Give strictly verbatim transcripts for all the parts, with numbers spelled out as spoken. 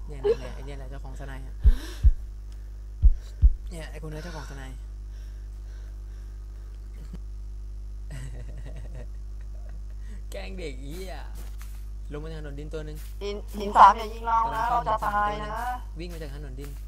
เนี่ยเนี่ยไอเนี่ยแหละเจ้าของสไนด์เนี่ยไอคนนี้เจ้าของสไนด์แกล้งเด็กอีอ่ะลงมาจากถนนดินตัวนึงหินหินสามอย่ายิงเรานะเราจะตายนะวิ่งมาจากถนนดิน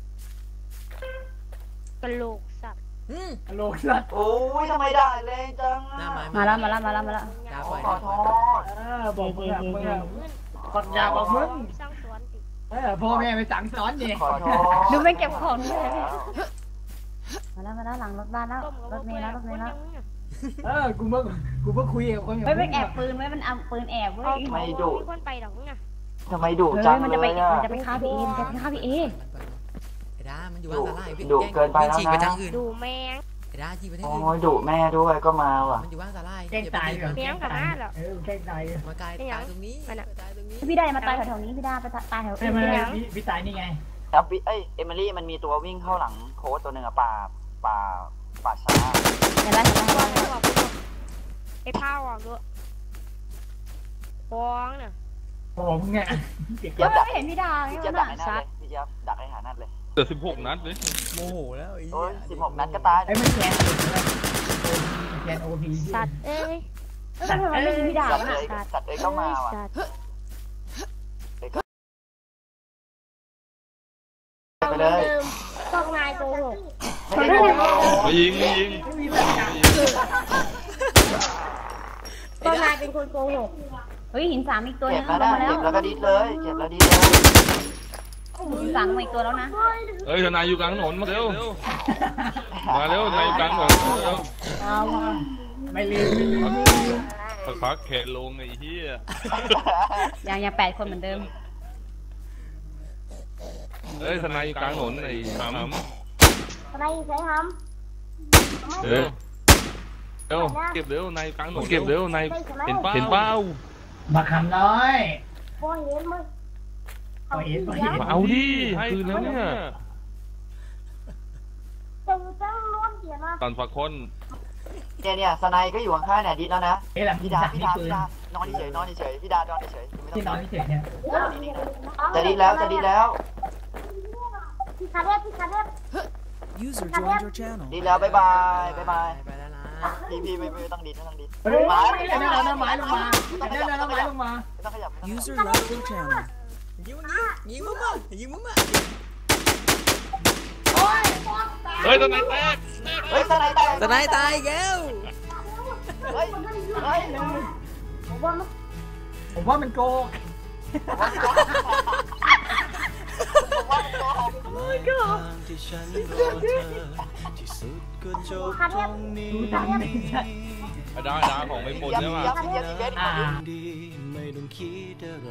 กระโหลกสัตว์กระโหลกสัตว์โอ้ยทำไมได้แรงจังมาแล้วมาแล้วมาแล้วมาแล้วขอโทษเออบอกมึงอะมึงอะกดยาบอกมึงเออพ่อแม่ไปสั่งสอนดิขอโทษดูไม่เก็บของเลยมาแล้วมาแล้วหลังรถบ้านแล้วรถเมล์แล้วรถเมล์แล้วเออกูเมื่อกูเมื่อคุยกับคนไม่ไม่แอบปืนไว้มันเอาปืนแอบเว้ยไม่ดุคนไปหรอกมึงอะทำไมดุจังเลยมันจะไปมันจะไปฆ่าพี่เอมันจะไปฆ่าพี่เอไอ้ด้ามันอยู่บ้านสาลายดุเกินไปแล้วนะดุแมงไอ้ด้าจีไปที่อื่นโอ้ยดุแม่ด้วยก็มาว่ะมันอยู่บ้านสาลายแกล้งตายแมงกับมาหรอเออแกล้งตายมากายตายตรงนี้ตายตรงนี้พี่ได้มาตายแถวๆนี้พี่ได้ไปตายแถวอื่นพี่พี่ตายนี่ไงครับเอ้ยเอมิลี่มันมีตัววิ่งเข้าหลังโค้ดตัวหนึ่งอะป่าป่าป่าช้าเห็นไหมเห็นไหมไอ้ผ้าออกด้วยฟ้องน่ะโอ้มึงไงเดี๋ยวไม่เห็นพี่ดาพี่เจี๊ยบดักให้นัดเลยพี่เจี๊ยบดักให้หานัดเลยเดือดสิบหกนัดเลยโมโหแล้วโอ้ยสิบหกนัดก็ตายไอ้ไม่แคนแคนโอพีสัตว์เอ้ยสัตว์เอ้ยพี่ดาสัตว์เอ้ยสัตว์เอ้ยก็มาว่ะไปเลยต้องนายโกหกยิงยิงต้องนายเป็นคนโกหกเฮ้ยหินสามอีกตัวนึงมาแล้วเก็บแล้วก็ดิดเลยเก็บแล้วดิดเลยหินสามมาอีกตัวแล้วนะเฮ้ยทนายอยู่กลางถนนมาเร็วมาเร็วนายอยู่กลางถนนเร็วไม่ลืมไม่ลืมพักพักแขนลงไอ้เหี้ยยังยังแปดคนเหมือนเดิมเฮ้ยทนายอยู่กลางถนนไอ้หำอะไรใช่หำเร็วเร็วเก็บเร็วนายกลางถนนเก็บเร็วนายเห็นเปล่าเห็นเปล่ามาคำน้อยพอเห็นมั้ยพอเห็นพอเห็นเอาดิคืนแล้วเนี่ยตอนฝักคนเนี่ยเนี่ยสไนก็อยู่ข้างๆเนี่ยดิดแล้วนะพี่ดาพี่ดาพี่ดานอนเฉยนอนเฉยพี่ดานอนเฉยที่นอนเฉยเนี่ยจะดิดแล้วจะดิดแล้วพี่คาเดฟพี่คาเดฟดิดแล้วบายบายบายบายไปแล้วนะพี่พี่ไม่ไม่ต้องดิดไม่ต้องดิดไม้เดินเดินไม้ลงมาเดินเดินไม้ลงมาไม่ต้องขยับ User left your channel ยิงยิงมึงมายิงมึงมาเฮ้ยตะไนแตกเฮ้ยตะไนแตกตะไนตายแก้วเฮ้ยเฮ้ยผมว่าผมว่ามันโกงโอ้ยก็ได้ดาของไม่หมดใช่ไหมไม่ต้องคิดอะไร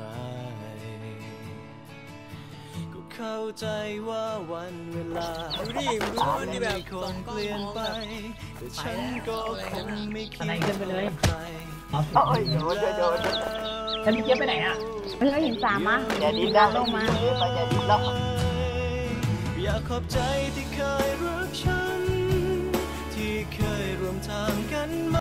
ก็เข้าใจว่าวันเวลาดูดิดูมันนี่แบบคงเปลี่ยนไปแต่ฉันก็คงไม่คิดไปเลยใครโอ้ยโดนโดนฉันมีเจี๊ยบไปไหนอ่ะเฮ้ยหินสามมาอย่าดิ้นนะลงมาอย่าดิ้นแล้วอยากขอบใจที่เคยรักฉันที่เคยร่วมทางกัน